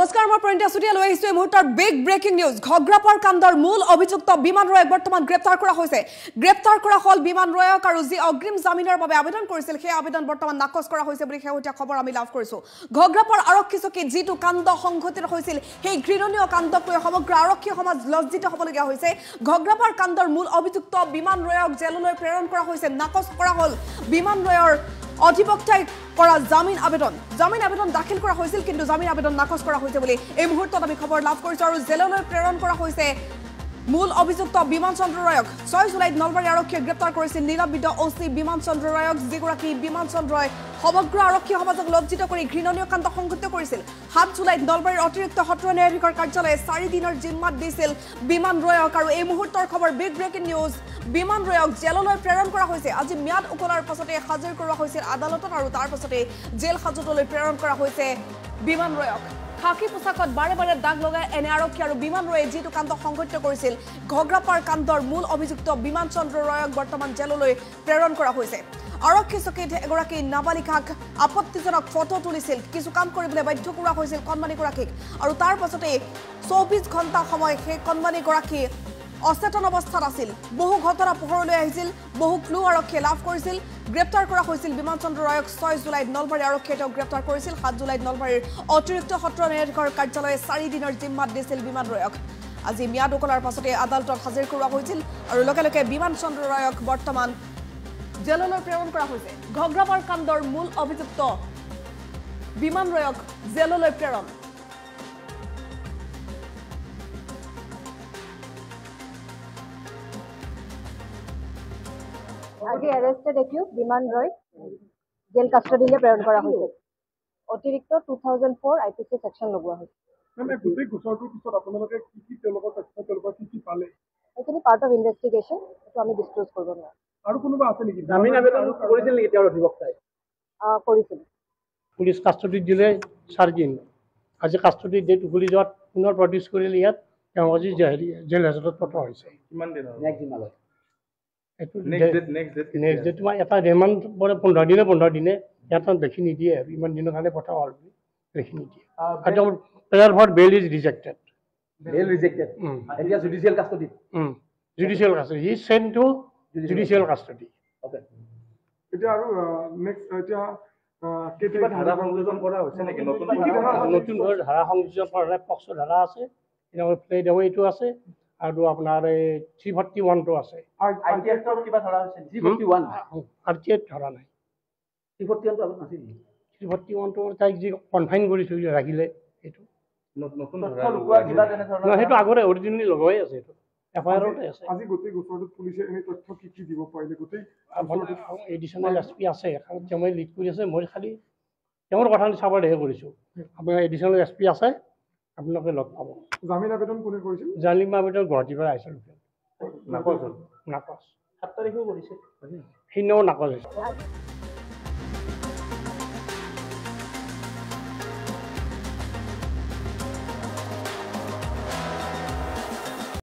নমস্কাৰ মই প্ৰণিতা সুতিয়া লৈ আহিছো এই মুহূৰ্তৰ বিগ ব্ৰেকিং নিউজ ঘগ্ৰাপাৰ কাণ্ডৰ মূল অভিযুক্ত বিমান ৰয়ক বৰ্তমান গ্ৰেপ্তাৰ কৰা হৈছে গ্ৰেপ্তাৰ কৰা হল বিমান ৰয়ক আৰু যি অগ্ৰিম জামিনৰ বাবে আবেদন কৰিছিল সেই আবেদন বৰ্তমান নাকচ কৰা হৈছে বুলি শেহতীয়া খবৰ আমি লাভ কৰিছো ঘগ্ৰাপাৰ আৰক্ষী চকীত যিটো কাণ্ড সংঘটিত হৈছিল সেই ঘৃণনীয় কাণ্ডক লৈ সমগ্ৰ আৰক্ষী সমাজ লজ্জিত হ'বলগীয়া হৈছে ঘগ্ৰাপাৰ কাণ্ডৰ মূল অভিযুক্ত বিমান ৰয়ক জেললৈ প্ৰেৰণ কৰা হৈছে নাকচ কৰা হল বিমান ৰয়ৰ অধিবক্তাই কৰা জামিন আবেদন দাখিল কৰা হৈছিল কিন্তু জামিন আবেদন নাকচ কৰা হৈছে বুলি এই মুহূৰ্তত আমি খবৰ লাভ কৰিছো আৰু জেললৈ প্ৰেৰণ কৰা হৈছে মূল অভিযুক্ত বিমান চন্দ্ৰ ৰয়ক 6 জুলাইত নলবাৰী আৰক্ষীয়ে গ্ৰেপ্তাৰ কৰিছিল নিৰবিদ ওসি বিমান চন্দ্ৰ ৰয়ক যিগৰাকী বিমান চন্দ্ৰই সমগ্ৰ আৰক্ষী সমাজক লজ্জিত কৰি ঘৃণনীয় কাণ্ড সংঘটিত কৰিছিল 7 জুলাইত নলবাৰীৰ অতিৰিক্ত সত্ৰ ন্যায়াধীশৰ কাৰ্যালয়ে 4 দিনৰ জিম্মাত দিছিল বিমান ৰয়ক আৰু এই মুহূৰ্তৰ খবৰ বিগ ব্ৰেকিং নিউজ বিমান ৰয়ক জেললৈ প্ৰেৰণ কৰা হৈছে আজি ম্যাদ উকলাৰ পাছতে হাজিৰ কৰা হৈছিল আদালতত আৰু তাৰ পাছতে জেল হাজতলৈ প্ৰেৰণ কৰা হৈছে বিমান ৰয়ক খাকি পোছাকত বাৰে বাৰে দাগ লগাই এনে আৰক্ষী আৰু বিমান ৰয়ে যিটো কাণ্ড সংঘটিত কৰিছিল ঘগ্ৰাপাৰ কাণ্ডৰ মূল অভিযুক্ত বিমান চন্দ্ৰ ৰয়ক বৰ্তমান জেললৈ প্ৰেৰণ কৰা হৈছে আৰক্ষী চকীত এগৰাকী নাবালিকাক আপত্তিজনক ফটো তুলিছিল কিছু কাম কৰিবলৈ বাধ্য কৰা হৈছিল কণমানিগৰাকীক আৰু তাৰ পাছতে 24 ঘণ্টা সময় সেই কণমানিগৰাকী অচেতন অৱস্থাত আছিল বহু ঘটনা পোহৰলৈ আহিছিল বহু ক্লু আৰক্ষীয়ে লাভ কৰিছিল গ্ৰেপ্তাৰ কৰা হৈছিল বিমান চন্দ্ৰ ৰয়ক 6 জুলাইত নলবাৰী আৰক্ষীয়ে তেওঁক গ্ৰেপ্তাৰ কৰিছিল 7 জুলাইত নলবাৰীৰ অতিৰিক্ত সত্ৰ ন্যায়াধীশৰ কাৰ্যালয়ে 4 দিনৰ জিম্মাত দিছিল বিমান ৰয়ক আজি ম্যাদ উকলাৰ পাছতে আদালতত হাজিৰ কৰা হৈছিল আৰু লগে লগে বিমান চন্দ্ৰ ৰয়ক বৰ্তমান জেললৈ প্ৰেৰণ কৰা হৈছে ঘগ্ৰাপাৰ কাণ্ডৰ মূল অভিযুক্ত বিমান ৰয়ক জেললৈ প্ৰেৰণ আজি arrested accused Biman Roy jail কাষ্টডিলৈ প্ৰেৰণ কৰা হৈছে অতিৰিক্ত 2004 আইপিসি সেকশন লগোৱা হৈছে মানে গোটেই গোচৰটোৰ পিছত আপোনালোকে কি তেওঁলোকৰ তথ্য কি পালে এইখিনি পাৰ্ট অফ ইনভেষ্টিগেশ্যন এইটো আমি ডিসক্লোজ কৰিব নোৱাৰোঁ আৰু কোনোবা আছে নেকি জামিন আবেদন কৰিছিল নেকি তেওঁৰ অধিবক্তাই কৰিছিল পুলিচ কাষ্টডিত দিলে 4 দিন আজি কাষ্টডিত ডেট উকলি যোৱাত পুনৰ প্ৰডিউচ কৰিলে ইয়াত তেওঁ আজি জেল হাজতত পঠোৱা হৈছে কিমান দিন নেক্সট দিনলৈ নেক্সট ডেট তোমাৰ এটা ৰিমাণ্ড পৰে 15 দিনে ইয়াত দেখি নিদিয়ে ইমান দিনৰ কাৰণে পঠোৱা হ'ল বুলি দেখি নিদিয়ে আৰু prayer for bail is rejected এতিয়া judicial custody judicial custody he sent to judicial custody okay এতিয়া আৰু নেক্সট এতিয়া কেতিয়া ধাৰা সংযোজন কৰা হৈছে নেকি নতুন ধাৰা সংযোজন কৰা পক্ষ ধাৰা আছে এনেকৈ প্লেড এৱেটো আছে আৰু আপোনাৰ 341 টো আছে আইটিএফৰ কিবা ধৰা হৈছে 341 আইটিএফ ধৰা নাই 341 টো নাছিল 341 টো তাইক যি কনফাইন কৰিছো ৰাখিলে এইটো নতুন ধৰা লগোৱা কিবা তেনে ধৰণৰ সেইটো আগৰে অৰিজিনেলি লগাই আছে এইটো এফআইআৰতে আছে আজি গোটেই গোচৰটোত পুলিচে এনে তথ্য কি দিব পাৰিলে গোটেই এডিশনাল এছপি আছে এখন তেওঁ লিড কৰি আছে মই খালি তেওঁৰ কথা চাবলৈহে কৰিছো আপোনাৰ এডিশনাল এছপি আছে আপোনালোকে লগ পাব জামিন আবেদন কোনে কৰিছিল জামিন আবেদন গুৱাহাটীৰ পৰা আহিছিল নাকচ 7 তাৰিখেও কৰিছে সেইদিনাও নাকচ হৈছে